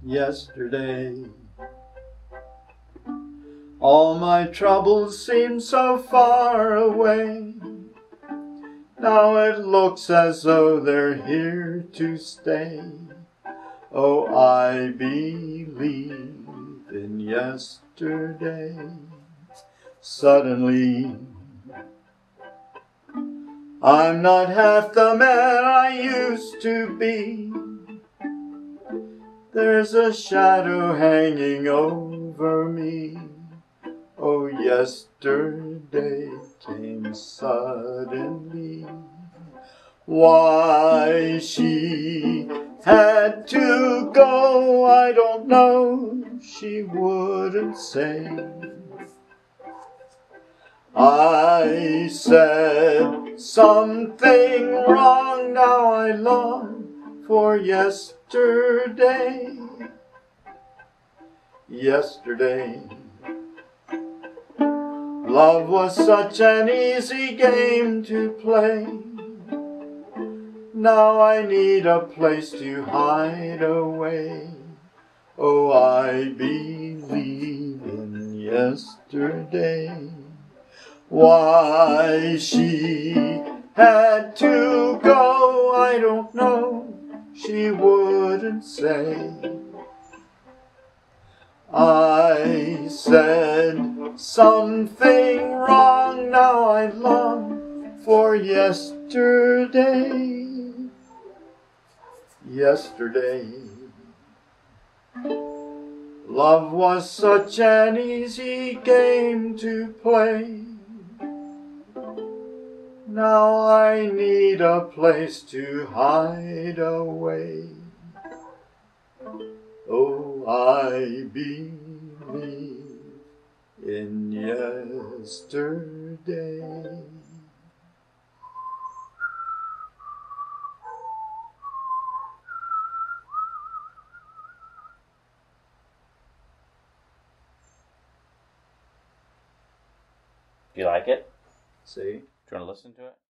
yesterday. All my troubles seem so far away. Now it looks as though they're here to stay. Oh, I believe in yesterday. Suddenly, I'm not half the man I used to be. There's a shadow hanging over me. Oh, yesterday came suddenly. Why she had to go, I don't know. She wouldn't say. I said something wrong, now I long for yesterday. Yesterday, love was such an easy game to play. Now I need a place to hide away. Oh, I believe in yesterday. Why she had to go, I don't know. She wouldn't say. I said something wrong, now I long for yesterday. Yesterday, love was such an easy game to play. Now I need a place to hide away. Oh, I believe in yesterday. Do you like it? See? Do you want to listen to it?